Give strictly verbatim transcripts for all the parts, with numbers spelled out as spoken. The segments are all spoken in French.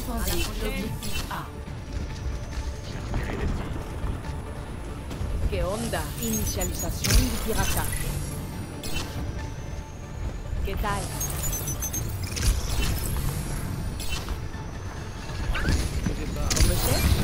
Défendez l'objectif A. ¿Qué onda? Inicialización de pirataje. ¿Qué tal? ¿On me cherche?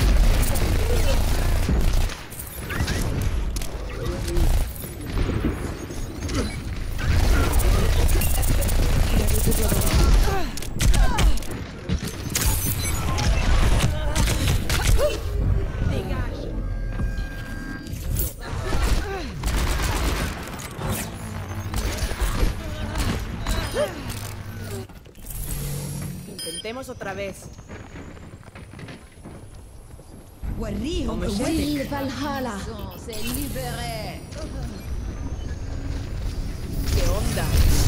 Intentemos otra vez. وريهم قوتك. فالهالا. ¿Qué onda?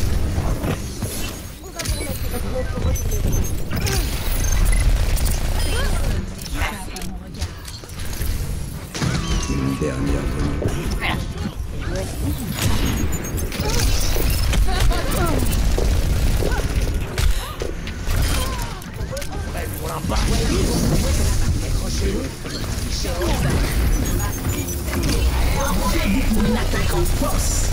Une dernière volonté. Une attaque en force.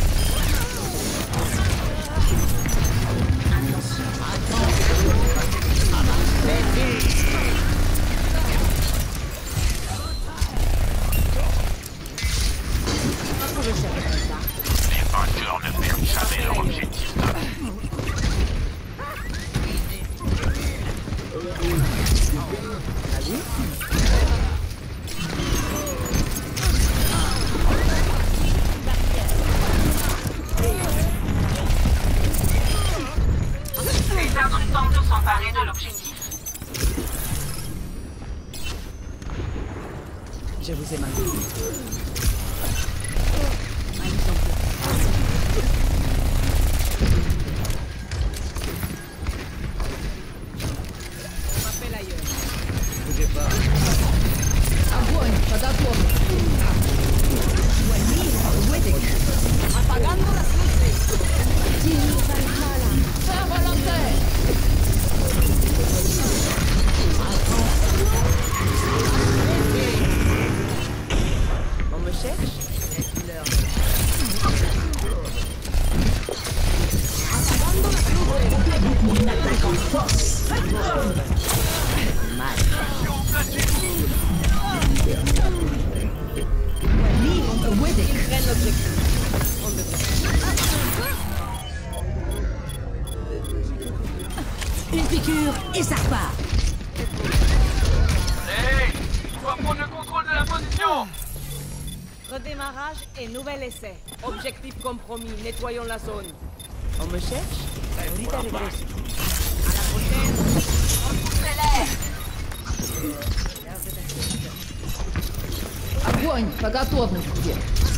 Les vainqueurs ne perdent jamais leur objectif. Les intrus tentent de s'emparer de l'objectif. Je vous ai manqué. Je m'appelle ailleurs. Bougez pas. Огонь по закону. وريهم قوتك. Apagando las luces. فالهالا. Faire volontaire. On me cherche? Laisse-leur. Une attaque en force. Mal. وريهم قوتك. Prenne l'objectif. On me Une piqûre et ça repart. Hey, il doit prendre le contrôle de la position. Redémarrage et nouvel essai. Objectif compromis. Nettoyons la zone. On me cherche? Ahorita regreso. À la prochaine. Repoussez l'air. Огонь по готовности.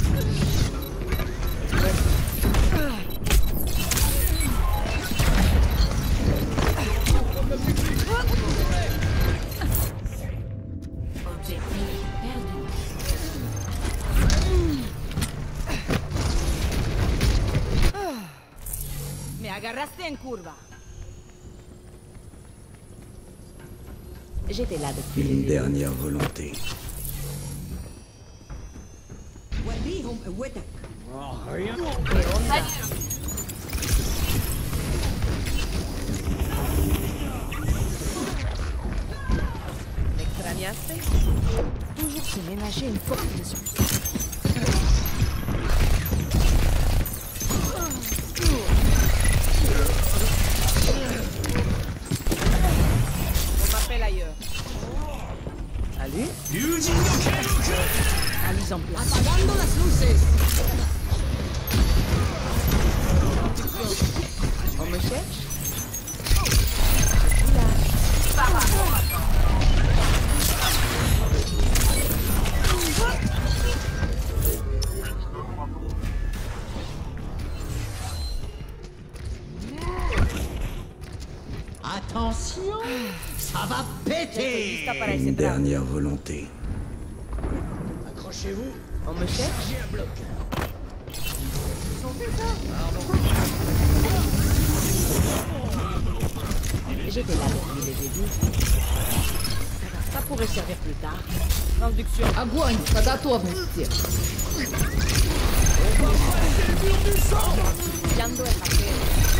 Me agarraste en curva. J'étais là depuis Une le dernière volonté. وريهم قوتك. ¿Me extrañaste? Toujours se ménager une forte pression. On m'appelle ailleurs. Salut? La mise en place. Apagando las luces. On me cherche? Attention, ça va péter. Lista para ese Une tramo. dernière volonté. Accrochez-vous. On me cherche? J'ai un bloc. J'étais là depuis le début. Ça pourrait servir plus tard. Transduction. Огонь по готовности. Pillando el hackeo.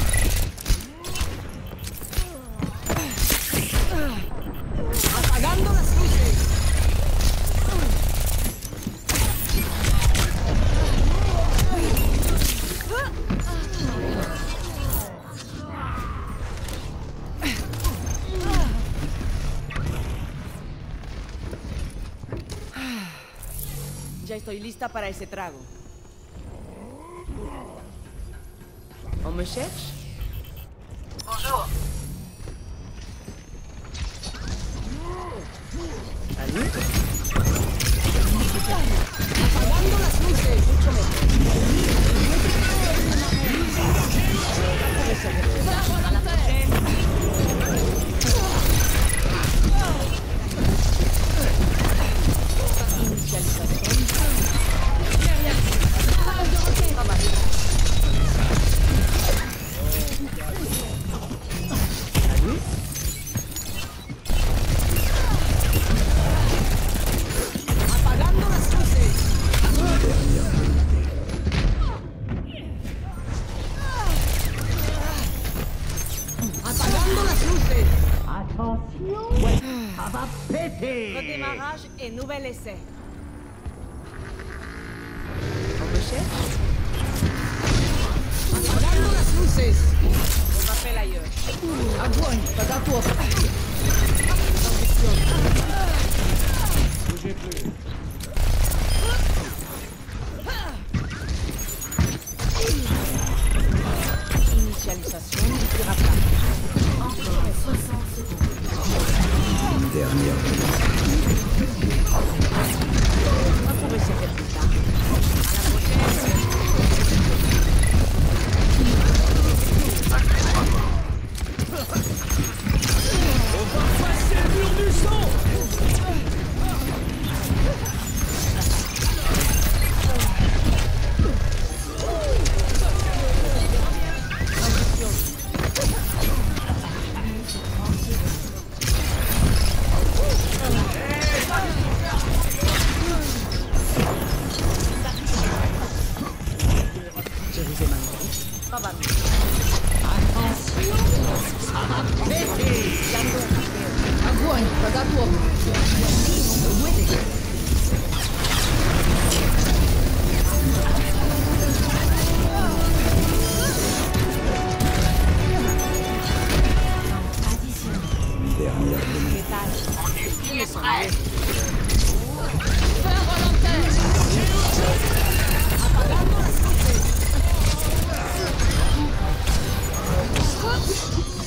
Apagando las luces. Ya estoy lista para ese trago. ¿On me cherche? Bonjour. Salut. Apagando las luces. Mucho mejor. A la prochaine. Inicialización. Pas mal. Salut. Apagando las luces. Apagando las luces. Attention, ça va péter. Redémarrage et nouvel essai. On me cherche? Apagando las luces. On m'appelle ailleurs. Огонь по готовности. Bougez plus. Initialisation du piratage. Encore soixante secondes. Une dernière volonté. Ça pourrait servir plus tard. À la prochaine. Je vous ai manqué. Pas mal. Attention, ça va péter. Огонь по готовности. With it. Une dernière volonté. Détail. Je me sens mieux. Feu volontaire. Apagando las luces.